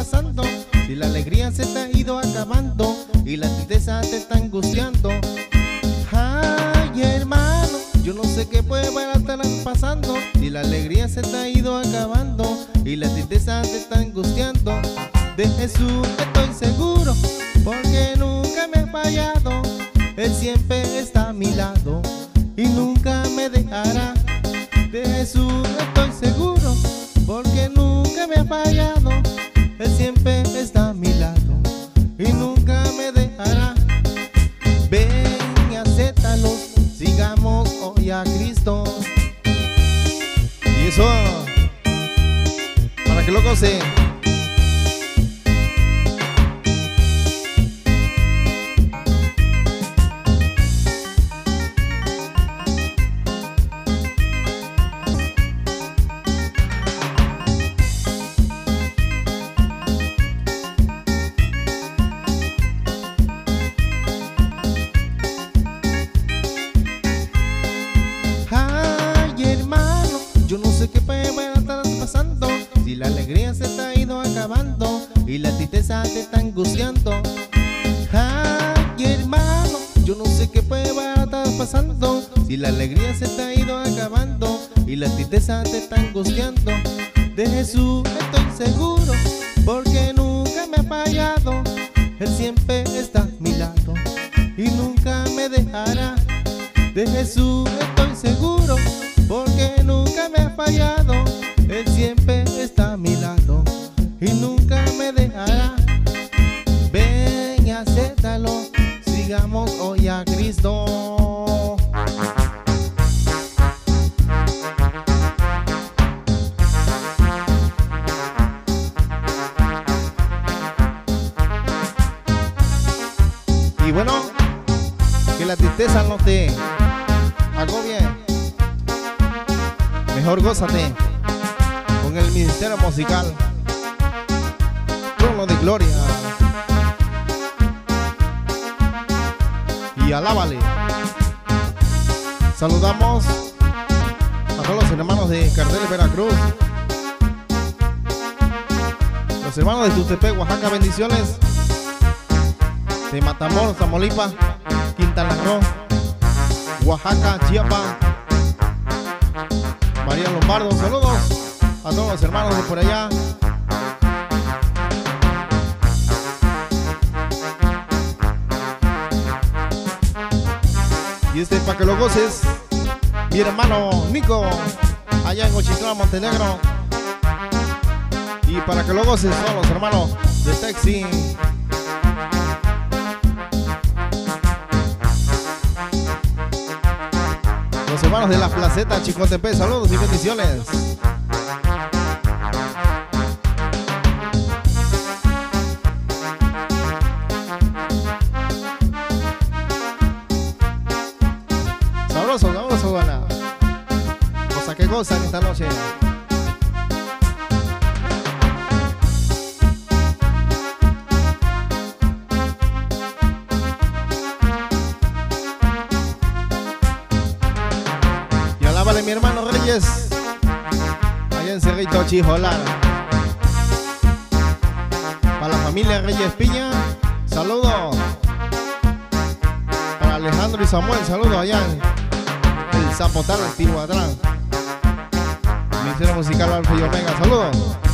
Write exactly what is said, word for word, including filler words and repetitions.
pasando? Si la alegría se te ha ido acabando y la tristeza te está angustiando. Ay, hermano, yo no sé qué puede estar pasando. Si la alegría se te ha ido acabando y la tristeza te está angustiando. De Jesús estoy seguro, porque nunca me ha fallado. Él siempre está a mi lado y nunca me dejará. De Jesús estoy seguro, porque nunca me ha fallado. Él siempre está a mi lado y nunca me dejará. Ven y acéptalo, sigamos hoy a Cristo. Y eso, para que lo goce. Yo no sé qué puede estar pasando. Si la alegría se te ha ido acabando y la tristeza te está angustiando. Ay, hermano, yo no sé qué puede estar pasando. Si la alegría se te ha ido acabando y la tristeza te está angustiando. De Jesús estoy seguro, porque nunca me ha fallado. Él siempre está a mi lado y nunca me dejará. De Jesús estoy seguro, porque nunca me ha fallado. Él siempre está a mi lado y nunca me dejará. Ven y acéptalo, sigamos hoy a Cristo. Y bueno, que la tristeza no te agobie. Mejor gózate con el ministerio musical Trono de Gloria. Y alábale. Saludamos a todos los hermanos de Cardeles, Veracruz, los hermanos de Tuxtepec, Oaxaca, bendiciones. De Matamoros, Tamaulipas, Quintana Roo, Oaxaca, Chiapas, María Lombardo, saludos a todos los hermanos de por allá. Y este para que lo goces, mi hermano Nico, allá en Ochitlán, Montenegro. Y para que lo goces todos los hermanos de Texi. Los hermanos de la Placeta, Chicotepec, saludos y bendiciones. Sabroso, sabroso, buena. Cosa que gozan esta noche. Vale, mi hermano Reyes, allá en Cerrito Chijolán. Para la familia Reyes Piña, saludos. Para Alejandro y Samuel, saludos allá en el Zapotal, Tihuatlán. Ministerio musical Alfa y Omega, saludos.